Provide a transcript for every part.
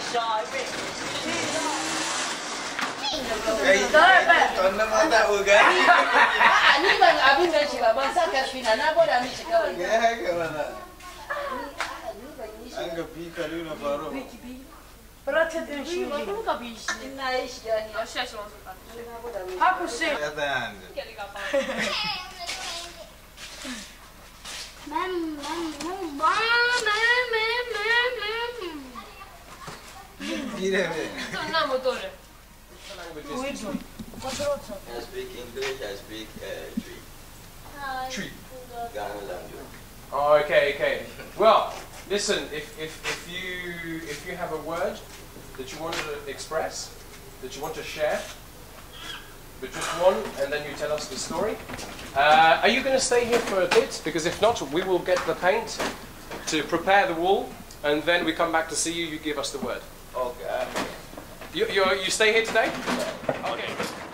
Però c'è del cibo, ma come capisci? Ah, così. Non ha motore. I speak English, I speak Tree. Ghana language. Oh, okay. Well, listen. If you have a word that you want to express, that you want to share, but just one, and then you tell us the story. Are you going to stay here for a bit? Because if not, we will get the paint to prepare the wall, and then we come back to see you. You give us the word. Okay. You stay here today? Okay.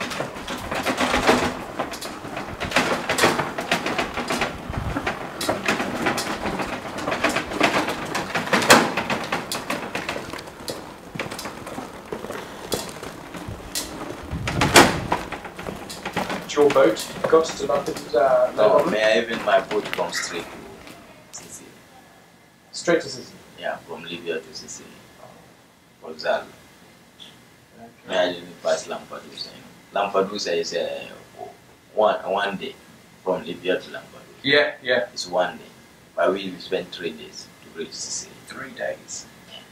Your boat got to London? No, even my boat comes straight to Sicily. Straight to Sicily? Yeah, from Libya to Sicily. For example, I didn't pass Lampedusa. Lampedusa is one day from Libya to Lampedusa. Yeah. It's 1 day. But we spent 3 days to reach Sicily. 3 days.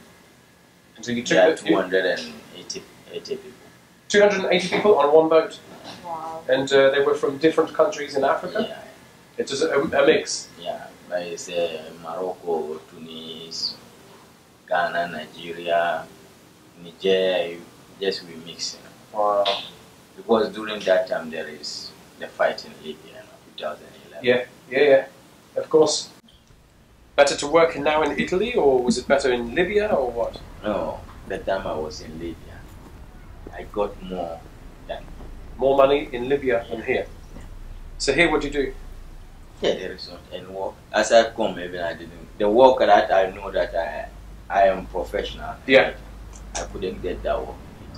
So you took 280 people. 280 people on one boat? Wow. And they were from different countries in Africa? Yeah. It was a mix? Yeah, but it's Morocco, Tunis, Ghana, Nigeria, Niger, just we mix. Wow. Because during that time there is the fight in Libya, 2011. Yeah, of course. Better to work now in Italy, or was it better in Libya, or what? No, the time I was in Libya, I got more than... More money in Libya than here? So here what do you do? Yeah, there is not any work. As I come, even I didn't... The work that I know that I am professional. Yeah. I couldn't get that work.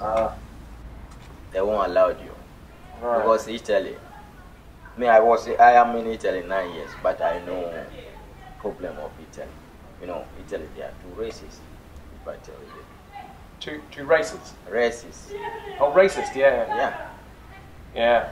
They won't allow you. Right. Because Italy, I am in Italy 9 years, but I know problem of Italy. You know, Italy, there are 2 races, if I tell you. Two races? Races. Oh, racist, yeah. Yeah.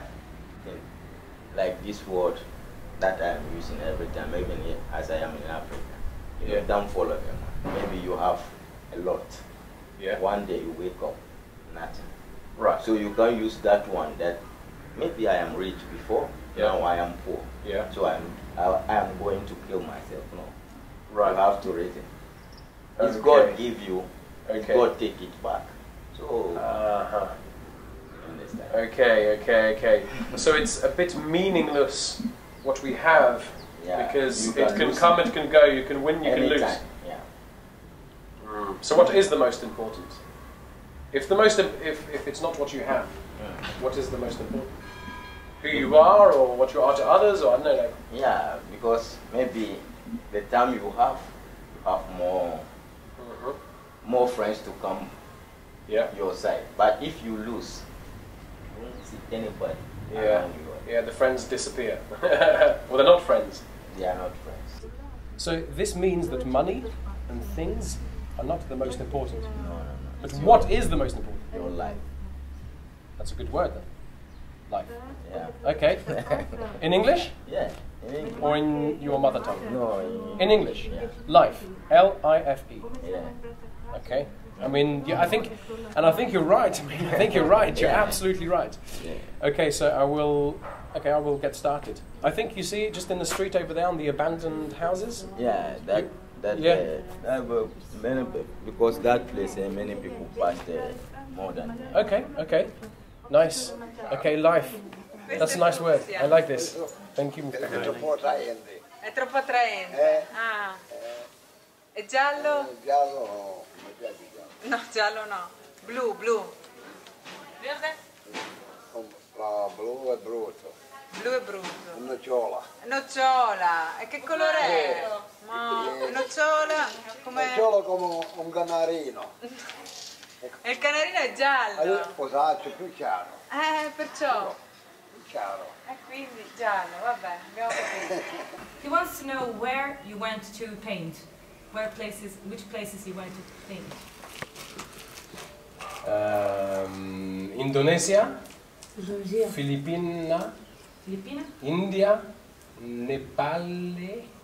Like this word that I am using every time, even as I am in Africa. You know, don't follow them. Maybe you have a lot. Yeah. One day you wake up, nothing. Right. So you can use that one that maybe I am rich before, now I am poor. Yeah. So I am going to kill myself. No. Right. You have to reason. It's Okay. God give you, Okay. God take it back. So you understand. Okay. So it's a bit meaningless what we have, because it can come, it can go, you can win, you can lose. Yeah. So what is the most important? If it's not what you have, what is the most important? Who you are, or what you are to others, or I don't know. Yeah, because maybe the time you have more friends to come your side. But if you lose, you won't see anybody around you. Yeah, the friends disappear. Well, they're not friends. They are not friends. So this means that money and things are not the most important. No. But what is the most important? Your life. That's a good word then. Life. Yeah. Okay. In English? Yeah. In English. Or in your mother tongue? No. In English? Yeah. Life. L-I-F-E. Yeah. Okay. I mean, I think you're right. I think you're right. You're absolutely right. Yeah. Okay, so I will get started. I think you see just in the street over there on the abandoned houses? Yeah, many, because that place many people pass there more than. Okay. Nice. Okay, life. That's a nice word. I like this. Thank you. È troppo attraente. È troppo attraente. Ah. È giallo? Giallo no, mi piace giallo. No, giallo no. Blu. Verde? No, blu è brutto. Blu è brutto. Nocciola. Nocciola. E che colore è? Ma nocciolo come... Nocciolo come un canarino. E il canarino è giallo. Posaccio più chiaro. Perciò. Più chiaro. E quindi giallo, vabbè, abbiamo capito. He wants to know where you went to paint. Which places you went to paint. Indonesia, Indonesia. Filippina, India, Nepal,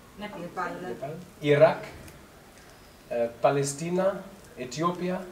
Iraq, Palestina, Etiopia,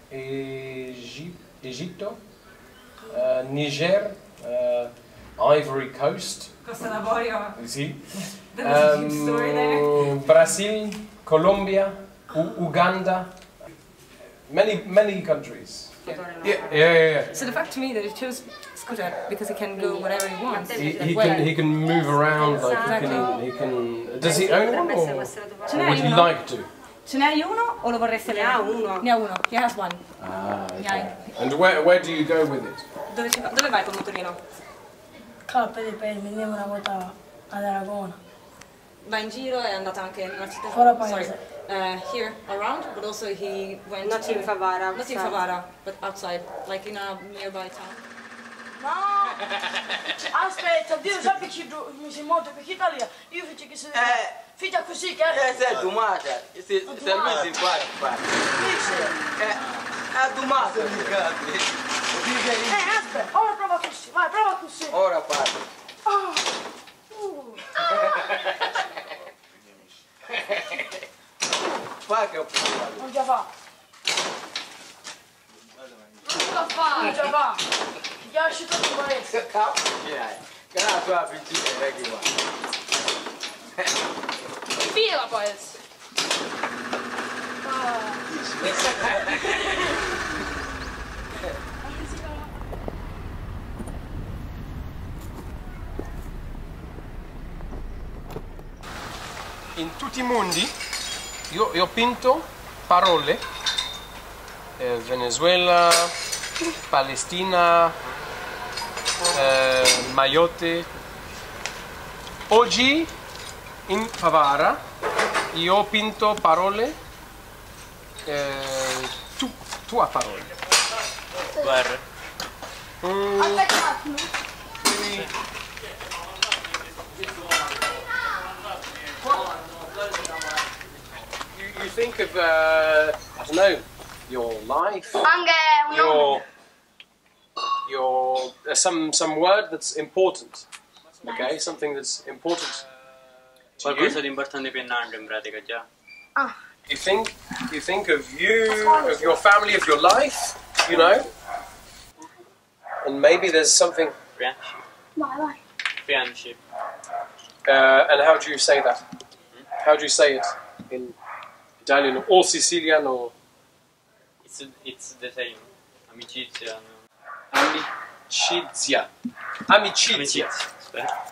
Egitto, Niger, Ivory Coast. Costa d'Avorio. Sì. There's a huge story there. Brazil, Colombia, Uganda, many countries. Yeah. So the fact to me that he chose Scooter because he can go wherever he wants. He can move around, like he can. Does he own one, or would he like to? Ce n'hai uno o lo vorresti avere? Ne ha uno. He has one. Okay. And where do you go with it? Dove vai col motorino? Capo dipende, andiamo una volta ad Aragona. Va in giro, è andato anche in una città. Fuori paese. Here around, but also he went Not in Favara. Not in Favara, but outside, like in a nearby town. No! Aspetta, Dio sa che mi si muove perché Italia. Io faccio che si figlia così che Se è domata, se lui si fa. È domata. aspetta, ora prova così, vai, prova così. Ora parlo. Fa che ho provato. Non già va. Non già va. Già è uscito di paese. Che la tua piccina è che va. Fila paese. In tutti i mondi io ho pinto parole, Venezuela, Palestina, Mayotte. Oggi in Favara io ho pinto parole, tua parole. Guarda. Aspetta un attimo. You think of, I don't know, your life, your some word that's important, okay? Something that's important to Qualcosa you. di importante per Nando in pratica già. You think of you, of your family, of your life, you know, and maybe there's something. Friendship. Vai, vai. Friendship. And how do you say that? How do you say it in Italian or Sicilian or? It's the same. Amicizia. Amicizia. Amicizia. Aspetta.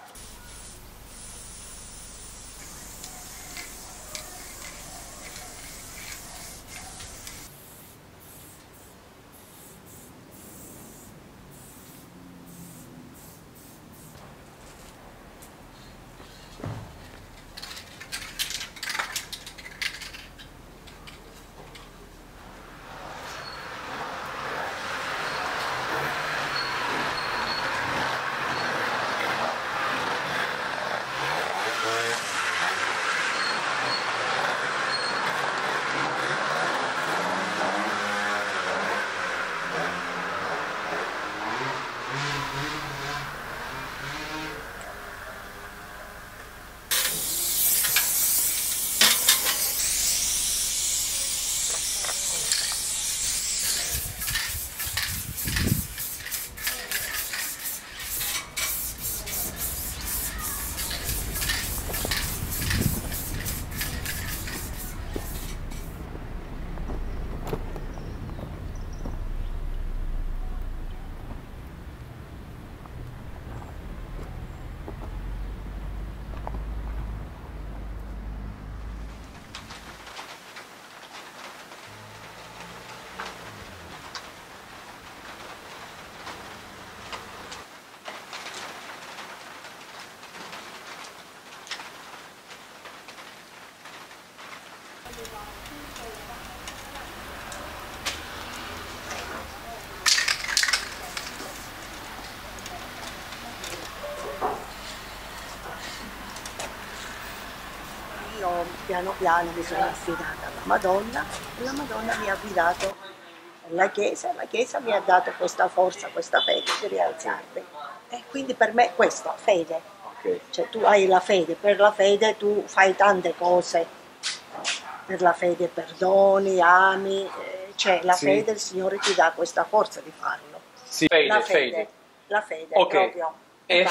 piano piano mi sono affidata alla Madonna e la Madonna mi ha affidato alla Chiesa e la Chiesa mi ha dato questa forza, questa fede di rialzarmi. E quindi per me questa fede, cioè tu hai la fede, per la fede tu fai tante cose, per la fede perdoni, ami, cioè la fede il Signore ti dà questa forza di farlo. Sì, fede, La fede, fede. la fede Ok. proprio.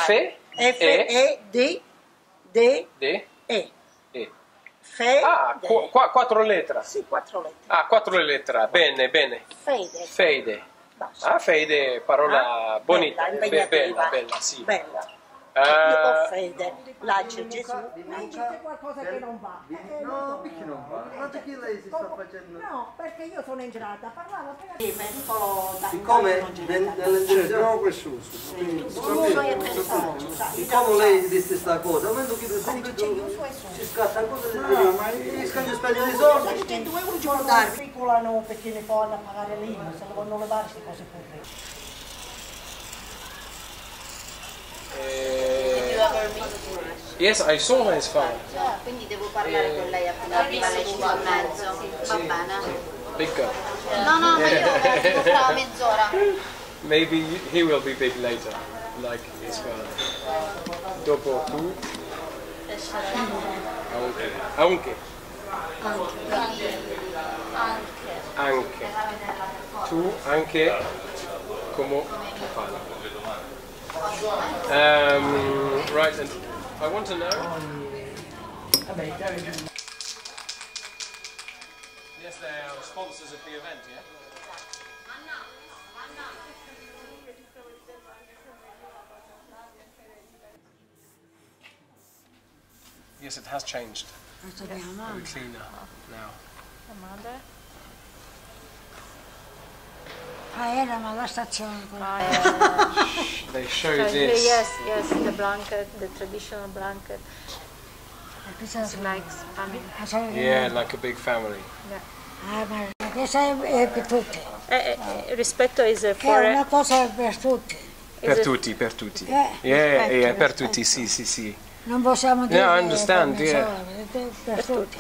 F-E-D-D-E. Fede. Ah, quattro lettere. Sì, 4 lettere. Ah, 4 lettere, bene, bene. Fede. Fede. Basta. Ah, fede, parola bonita, impegnativa. bella, sì. Bella. Io ho fede, là c'è Gesù. C'è qualcosa che non va. No, perché non va? Ma perché lei si sta facendo? No, perché io sono entrata, parlavo appena... Siccome nell'interno siccome lei disse questa cosa, ma tu chiedi subito, ci scatta cosa di scambio spendere dei soldi. Perché 2 euro ci vogliono dare, piccolano perché ne fanno a pagare l'IMU, se le vogliono levare queste cose pure. Yes, I saw his phone. Quindi devo parlare con lei appena arriva alle 5:30. Va bene. Big girl. No, ma io tra mezz'ora. Maybe he will be big later, like his father. Dopo tu. Anche. Anche. Tu anche come padre. Right, and I want to know. Yes, they are sponsors of the event, yeah? Yes, it has changed. Very cleaner now. Eravamo alla stazione. They show this. Yes, the blanket, the traditional blanket. It's like family. Yeah, like a big family. Ma questa è per tutti. Rispetto is È for una cosa per tutti. Per tutti, per tutti. Yeah, per tutti, sì. Non possiamo dire. Yeah, I understand, yeah. Per tutti.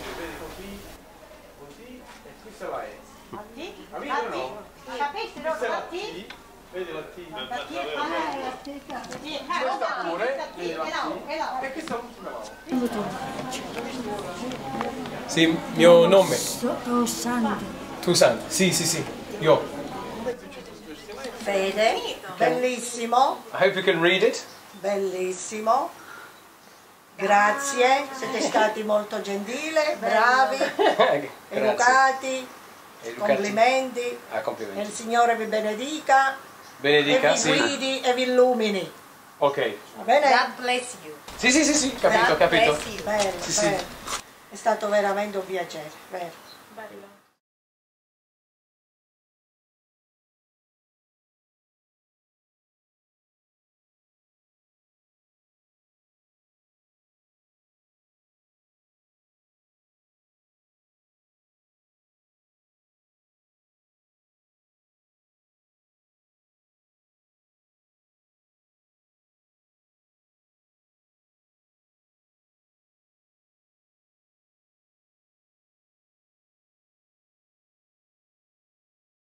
Capisci, Rotti? Vedi la T? Sì, mio nome. Toussaint. Sì. Io. Fede, bellissimo. I hope you can read it. Bellissimo. Grazie, siete stati molto gentili, bravi, educati. Complimenti. Complimenti. E il Signore vi benedica. Benedica, e vi guidi e vi illumini. Ok. Va bene? God bless you. Sì, capito. Bello. È stato veramente un piacere, vero? Bello.